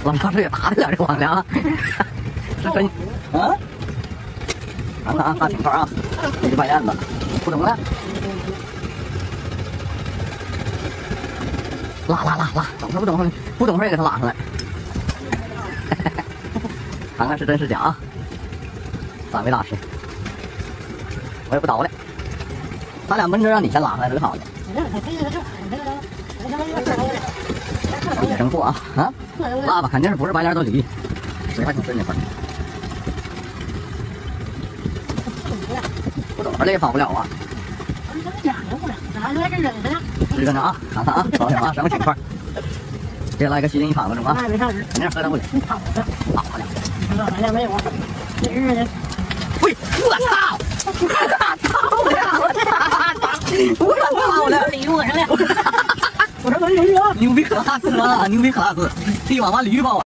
往上水打的了，这网梁，是真啊！看看啊，大青块啊，这就白燕子，不懂了，拉，懂事不懂事，不懂事也给他拉上来，看看是真是假啊！3位大师，我也不捣了，咱俩闷着让你先拉上来，这个好的。野生货啊啊！拉吧，肯定是不是白鲢都鲤，水还挺深这块。不懂这也跑不了啊。支着呢啊，看看啊，瞅瞅啊，什么情况？这来个吸引一场子中啊，肯定喝到不了。好了，白鲢没有啊？喂，我操！我操了！鲤鱼我上来。我说牛逼可拉丝啊，牛逼可拉丝，地网把鲤鱼包。